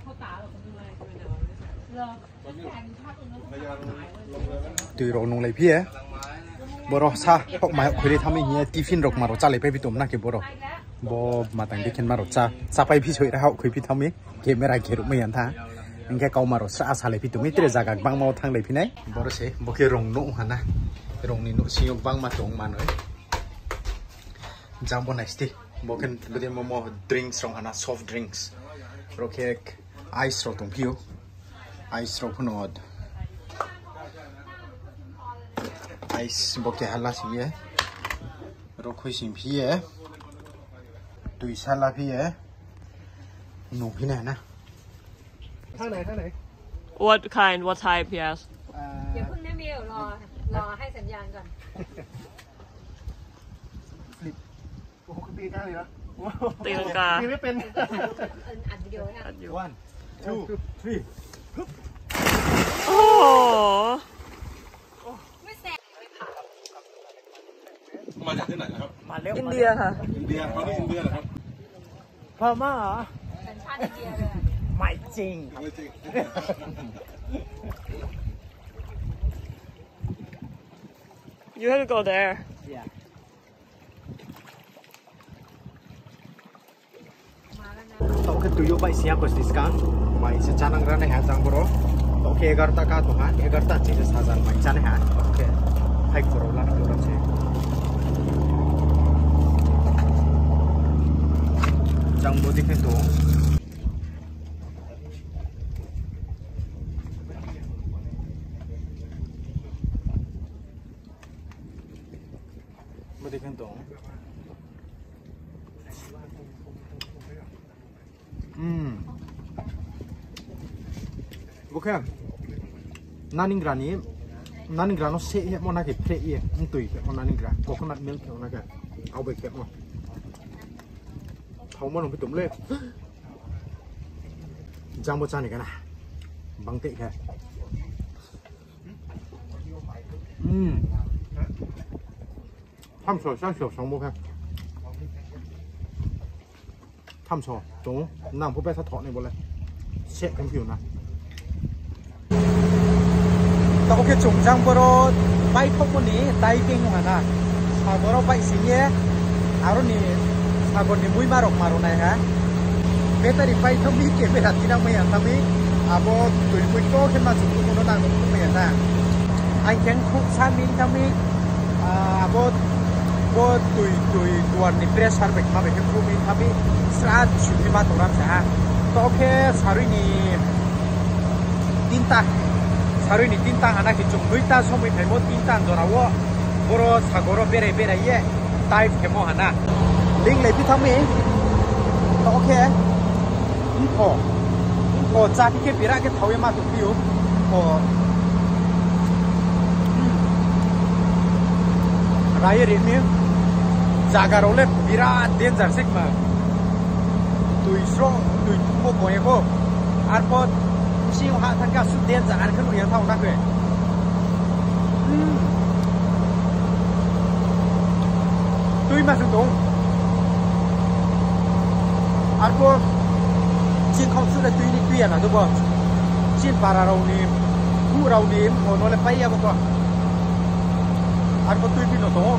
ตุยรกนุ่งเลยพี่เอ๋บรอซาพวกมาคุยได้ทำให้เงี้ยทีฟินรกมาเราจ้าเลยไปพี่ตัวนั่นเก็บบรอบมาตั้งที่เข็นมาเราจ้าซาไปพี่ช่วยเราคุยพี่ทำให้เก็บไม่ไรเก็บไม่ยันท่ายังแค่เกามาเราซาซาเลยพี่ตัวไม่เตะจากบางมาทางเลยพี่ไหนบรอเซ่บอกแค่รงนุ่งหันนะรงนี่นุ่งชิวบางมาตรงมาหน่อยจังบนไหนสิบอกกันประเดี๋ยวมาโม่ drinks รองหันนะ soft drinks โอเคไอซ์รอตรงผิวไอซ์รอพนอดไอซ์บอกแค่ฮัลลาสิเย่รอคุยสิพี่เย่ตุยซาลาพี่เย่หนูพี่ไหนนะท่าไหนท่าไหน What kind What type yes เดี๋ยวเพิ่งแม่เมียวรอรอให้สัญญาณก่อนโอ้โหตีได้เลยนะตีลังกาตีไม่เป็นอัดวิดีโอนะอัดอยู่ one two three โอ้โหไม่แสบมาจากที่ไหนนะครับอินเดียค่ะอินเดียเขาที่อินเดียเหรอครับพม่าเหรอสัญชาติอินเดียเลยไม่จริงไม่จริง You have to go there yeah โอเคตุยไปเสียก็สิสกันไม่ใช่จานังรันให้จังบรอโอเคเอการตากาตุฮะเอการตาจีนสาจันไม่จานให้โอเคให้บรอลันดูรันเชจังบดีขึ้นตัวบดีขึ้นตัวอืมโอเคนานิงกรานี้นานิงกราโนเสียมันน่าเก็บเพลย์มันตุยมันนานิงกราโคโคนัทมิลค์มันน่าเก็บเอาไปเก็บมั้งเขามันลงไปตุ่มเลยจังบดจานอีกนะบังเตะแค่อืมทำสวยสร้างสวยสองโมงครับทำสวยตรงนั่งผู้ไปสะท้อนในบนเลยเช็คกันผิวนะแต่โอเคจุ่มจังบรอไปทุกคนนี้ได้เก่งหัวนะถ้าบรอไปสิ่งเนี้ยอารมณ์นี้ถ้าคนนี้มุ้ยมาหรอกมาหรอกไหนฮะเบต้ารีไฟทั้งมีเก็บไปหัดที่นั่งไม่ยันทั้งมีอาโบตุยมุ้ยโตขึ้นมาจุ่มคนนั้นก็ไม่ยันนะไอ้แข็งคุกสามีทั้งมีอาโบโบตุยตุยตัวนี้เพรสชาร์เบกมาเบกคุมีทั้งมีสระชุดที่มาตรงนั้นใช่ฮะแต่โอเคสารีนี้ดินตาสารีนี้ดินตาอันนั้นคือจุ่มนุ้ยตาสมัยไทยโมดินตาโดนเอาว่าบรอสักบรอเบรเบรเย่ไต่เข้มหันนะลิงเลยพี่ทำเองโอเคอินโฟอินโฟจากที่เก็บปีระเก็บเท้ายังมาถูกผิวโอ้รายเรื่องนี้จากการเล่นปีระเดินจากสิกมาตุยสโลตุยโมโกยโกอาร์พอดชิวหาทันก้าสุดเดินจากอันขึ้นเรียนเท่านั้นเลย tôi mà sử dụng ăn cô chiên không sự là tùy đi tùy à đúng không chiên para rau nim cu rau nim hồi nó lại bay à không ăn cô tùy pin nó tốt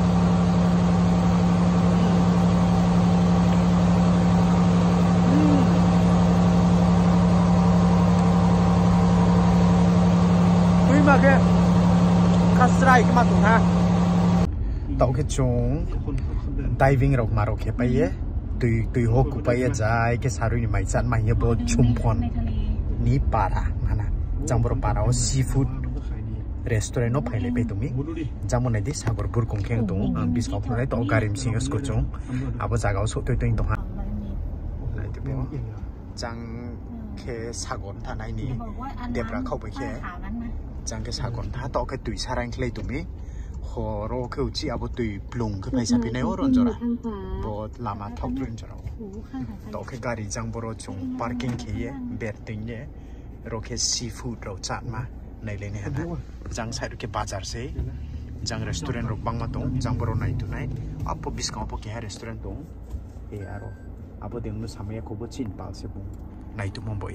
tùy mà cái cắt sợi cái mặt tụng ha tàu cái chung diving rau mà rau cái bay á tùy tùy hồ cụ bay á dài cái sari này mày chăn mày nhớ bộ chum phòn ní para mana trong bộ para o seafood restaurant nó phải lấy bê tụng ý trong bộ này đi sao bộ bur cùng khen tụng bis học này tàu garim sinh ở chung à bộ zaga số tôi tôi tụng ha này tụi bé trong cái sagon thà này nè đẹp ra không phải cái trong cái sagon thà tàu cái tùy sarang lấy tụng ý hồ rô kêu chi à bộ tùy plung cái phải sao bị nêu rồi rồi bộ làm à thóc rồi rồi tàu cái gari trong bộ chung parking kia bẹt tính nhé rồi cái seafood rồi chặt mà này lên này hả trong sai được cái bazar se trong restaurant rồi bang mà tung trong bộ này tụi này apo biscuit apo cái restaurant tung eh aro apo tiếng nó sắm cái cô bộ chín bao se bung này tụi mong bội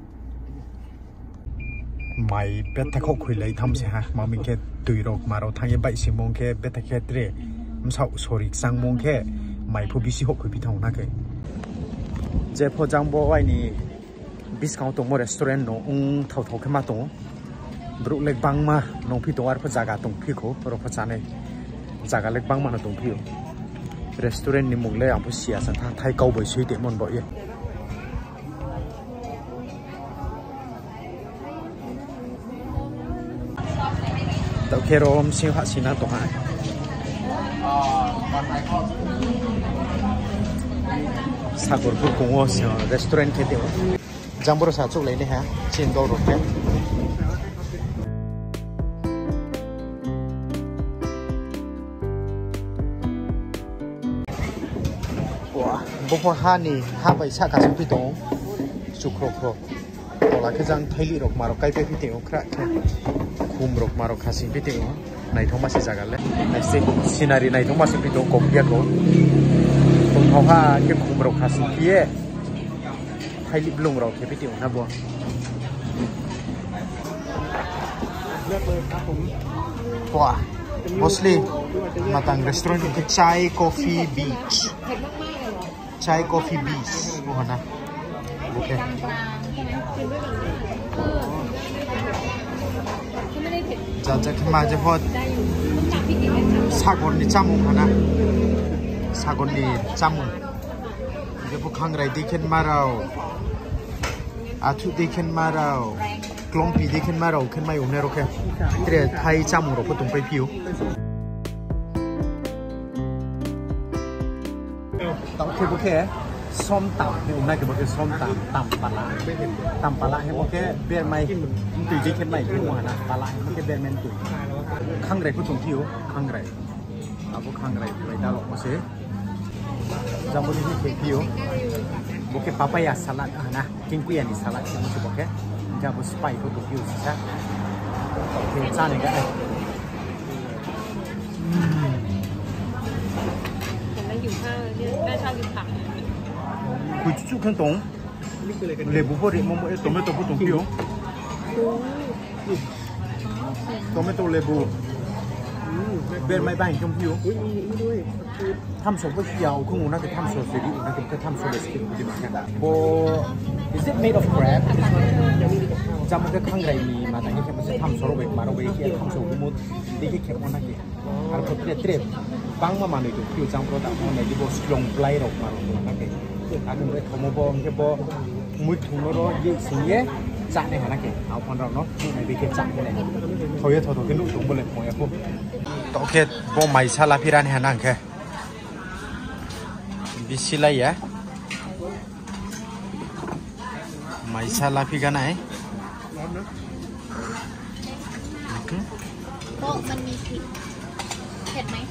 mày biết thay khóc lấy thăm se ha mà mình cái tùy rồi mà rồi thằng cái bảy si mong cái biết thay cái tre mình sao sorry sang mong cái mày phụ bisi học bị thằng na cái giờ phô trong bộ ai nè biscuit tung một restaurant nó ung thâu thâu cái mà tung bro lek bang ma nong phi tong ar pha jaga tong phi ko ro pha chane jaga lek bang ma na tong phi restaurant ni mong le am sia san tha thai kau boi sui te mon bo ye tao kero om sing ha sina to ha sagor pu kong restaurant ke te jamboro sa chuk le ne ha chen do ro ke bố hoa ha nè ha vậy sao cả chúng tôi tốn chụp khổ khổ hoặc là cái răng thấy lì rọc mà rọc cây cây phi tiêu khác khum rọc mà rọc khá xin phi tiêu này thông mà sẽ ra cái này này xin scenario này thông mà sẽ phi tiêu cột kia cột cùng hoa ha cái khum rọc khá xin kia thấy lì lùng rọc cái phi tiêu na buông wow mostly mà tàng restaurant cái chai coffee beach chai coffee beach bukan na oke jaja kemaja hot sagon ni chamung hana sagon ni chamung je bukhang rai dikhen marau athu dikhen marau klompi dikhen marau khen mai umne roke tre thai chamung ro putung pai piu tao kêu bố khe xóm tạm thì hôm nay cái bố khe xóm tạm tạm bà lạ tạm bà lạ hay bố khe bên mày tùy đi khen mày cái mùa nào bà lạ bố khe bên men tùy khang rải cũng trồng thiếu khang rải à bố khang rải lấy đào lọc bố xế ra bố đi khe thiếu bố khe papaya salad à na kinh quy anh salad thì bố khe bố khe ra bố spice cũng trồng thiếu gì sao khe cha này cái nàyคุยจุกขั้นตรงเลยบุพเพมองว่าตัวไม่ตัวผู้ตรงผิวตัวไม่ตัวเลยบุเบนไม่บ้านชมผิวทำสมบูรณ์ยาวคุณน่าจะทำโซซีรีส์น่าจะทำโซเลสกินดีมากนะโบ is it made of crab จำมันก็ข้างในมีมาแต่นี่แค่มันจะทำโซโลเวกมาโรเวกทำโซกุมุดดีแค่แค่คนนั้นเองอะไรก็เตรียมเตรียมบางมามันเลยตัวผิวจำเราแต่คนไหนที่โบสลงปลายออกมาตรงนั้นเองอาจจะไม่เขาโมบองแค่โบมุดถุงรถยิ่งสิ่งเงี้ยจัดในขณะเองเอาคนเราเนาะที่ไหนไปเก็บจัดอะไรเขาจะถอดถอดกันลูกถุงไปเลยมองอย่างพวกโอเคโบไม่ชาลาพิราเนี่ยนั่งแค่บิสิลัยอะไม่ชาลาพิกันไหนโต๊ะมันมีพริกเผ็ดไหม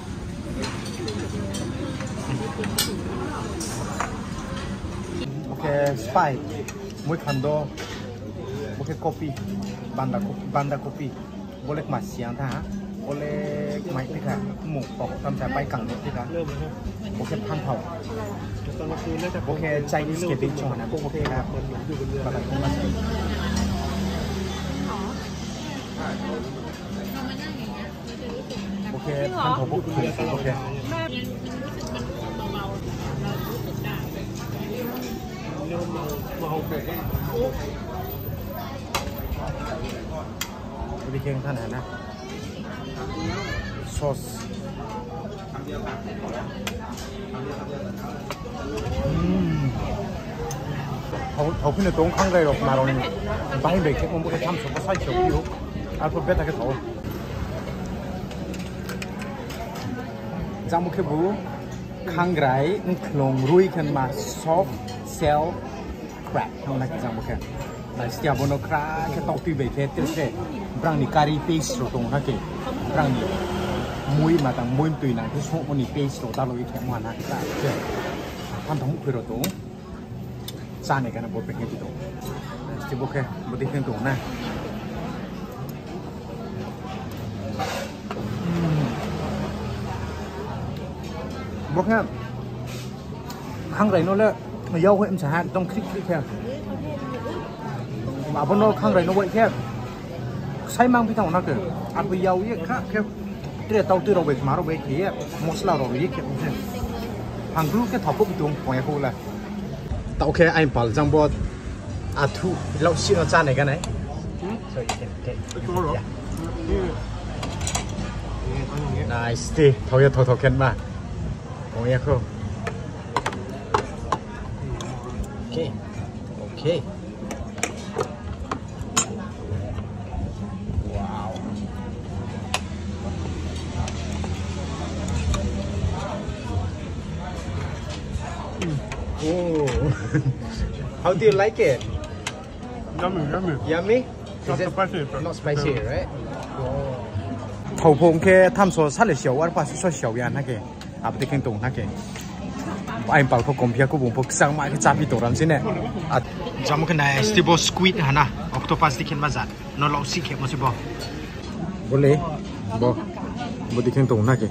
Oke, spice, muy kando, oke kopi, banda kopi, banda kopi, boleh mas siang ta, โอเล่ไม่ที่ค่ะหมูปอกทำจากใบกังนกที่ค่ะเริ่มแล้วโอเคพันเผาตอนกลางคืนน่าจะโอเคใจนี่สเก็ตติ้งช่วงนะโอเคครับมันเหมือนอยู่บนเรือแบบนี้มาสิโอเคพันเผาปุ๊บโอเคเริ่มเมาเมาเบรกวิธีเก่งท่านนะซอสเขาเขาขึ้นในตรงข้างเลยหรอกมาเราเนี่ยไปเบรกเช็คมันไม่ได้ทำสมมติใส่เขียวอยู่อัลฟาเบต้าแค่เขาจำมุขบูข้างไรนุ่งลงรุยขึ้นมาซอฟเซลแครกทำอะไรกันจำมุขnah setiap bono kra ke tok tu be ke terse brang ni kari paste ro tong ha ke brang ni mui ma tang mui tu na ke so ni paste ro ta lo i ke ma na ta ke han thong phe ro tong sa ne ka na bo pe ke ti tong sti bo ke bo ti ken tong na bo ke khang rai no le yau he em sa ha tong klik klik ke mà bên nó không rồi nó vậy thế say mang cái thằng nó kìa ăn bây giờ vậy khác kêu cái tàu từ đầu về mà nó về kia một sao rồi vậy kìa hàng lúc cái thọc cũng bị tuông ngoài khu là tàu kia anh bảo rằng bộ à thu lâu xí nó ra này cái này rồi cái cái nice đi thầu ya thầu thầu kén mà ngoài khu ok ok Oh, how do you like it? Yummy, yummy. Yummy? Not spicy. Not spicy, right? Thầu phong kia tham số sát lệ xấu, ăn phải số xấu vậy na kì, à bữa tiệc tùng na kì. Anh bảo thầu công việc của bụng bụng sang mai cái giá bị tổ làm gì nè? À, jam cái này stibo squid hả na? Octopus tiệc mà giặt, nó lâu xí kẹp mà chứ bo. Boleh, bo, bữa tiệc tùng na kì.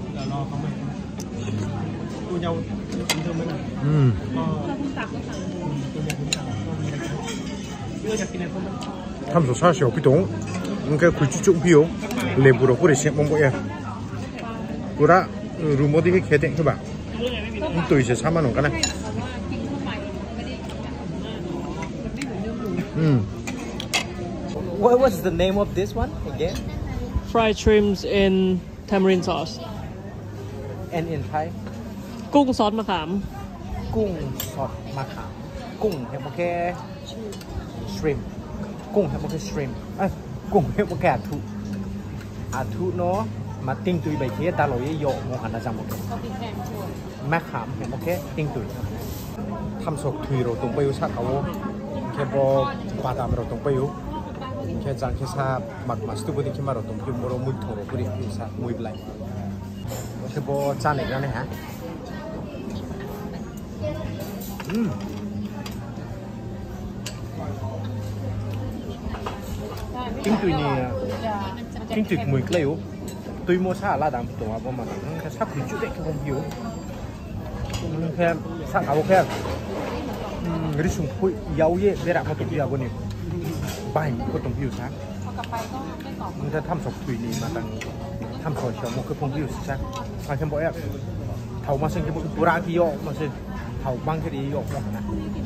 Ừ. tham số sao xíu bị tốn, cái cuối chung phiếu, lấy bùrọ̀ của để xem mong bội à, bùrọ̀ rồi mua đi cái khé điện các bạn, tùy sẽ sao mà nông cái này. Mm. What was the name of this one again? Fried shrimps in tamarind sauce. And in Thai? กุ้งซอสมะขามกุ้งสดมะขามกุ้งเห็ดมะแค่ shrimp กุ้งเห็ดมะแค่ shrimp เอ้ยกุ้งเห็ดมะแค่อาทุอาทุเนาะมาติ้งตุยใบเทียตาลอยโยมหันอาจารย์มะแค่มะขามเห็ดมะแค่ติ้งตุยทำสดถุยเราตรงไปอยู่ชักเอาแค่บอกวาดามเราตรงไปอยู่แค่จางแค่ซาบักมาสตูบุตรแค่มาเราตรงไปอยู่มรมุดทองเราบุรีอยู่ซามุยบไลแค่บอกจานไหนกันเนี่ยฮะอืมจริงตุยนี่จริงตุยมวยเกลียวตุยโมชาลาดามตัวประมาณนั้นแค่ชักคุยจุดเด็กแค่ผมหิวแค่สักเอาแค่ริชุงคุยยาวเย่เวลามาตุยอาบุนี่ไปก็ต้องหิวชักมันจะทำศพตุยนี่มาตั้งทำซอยเชียวมันคือผมหิวชักทางแค่บอกแอบเท่ามาซึ่งแค่บอกปุระที่โยมาซึ่งเท่าบางแค่ดีโยกนะ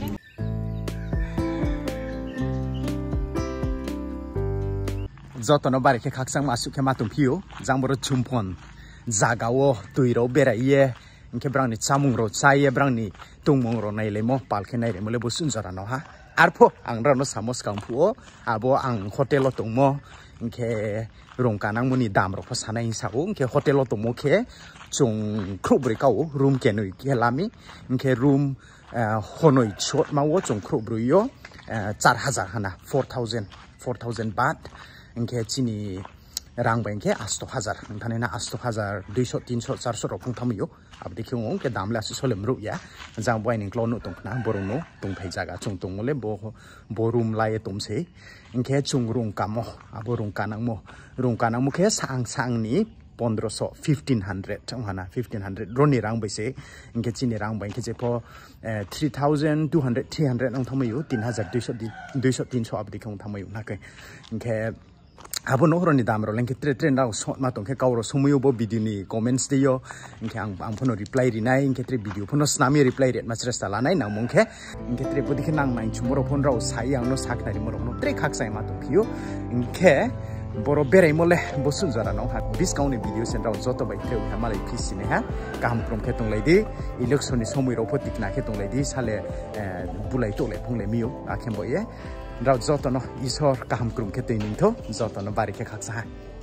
จอตอนนั้นบาริแค่ขักสังมาสุขแค่มาตุ่มผิวจังบรชุมพลจากเอาตุยเราเบรย์แค่บางนี่จามุงเราใช้บางนี่ตุงมงเราในเลมอปาลแค่ในเรื่องเลยบุษนจรานะฮะอาร์พออังเราโน้สามสกังผัวอาบัวอังโฮเทลตุงมอแค่โรงการนั่งมุนีดามเราภาษาในสาวแค่โฮเทลตุงมอแค่จงครูบริการรูมแค่หน่อยแค่ลามิแค่รูมฮอนอยช็อตมาว่าจงครูบริโยจาร์ฮัซาร์ฮะนะ four thousand four thousand บาทแค่ที่นี่ rang bang ke asto hazar thane na asto hazar duisho tinsho charsho rok phung thamiyo abdi khung ke damla si solem ru ya jang boy ning klonu tong na borung no tong phai jaga chung tong le bo borum lai tom se ingke chung rung kamo aborung kanang mo rung kanang mo ke sang sang ni fifteen hundred fifteen hundred changhana fifteen hundred roni rang baise ingke chini rang bai ke je po three thousand two hundred three hundred ang thamayo three thousand two hundred two hundred three hundred abdi khung thamayo na ke ingke abo no horoni damro lengke tre tre na so ma tongke kauro sumuyo bo video ni comments deyo ingke ang ang phono reply ri nai ingke tre video phono snami reply ret masres tala nai nang mongke ingke tre podi ke nang nai chumoro phon rao sai ang no sakna ri morok no tre khak sai ma tongkhiyo ingke boro berai mole bosun jara no ha discount ni video sen rao joto bai tre ha malai pisi ne ha kam krom ke tong laidi election ni somoi ro photik na ke tong laidi sale bulai to le phung le miyo akhem boye rao joto no isor kam krom ke tening tho joto no bari ke khaksa